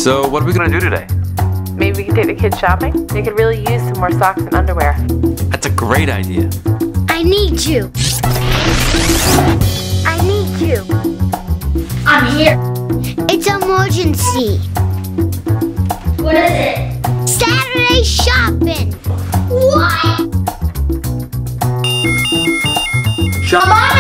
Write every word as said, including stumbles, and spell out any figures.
So what are we gonna do today? Maybe we can take the kids shopping? They could really use some more socks and underwear. That's a great idea. I need you. I need you. I'm here. It's emergency. What is it? Saturday shopping. What? Shop.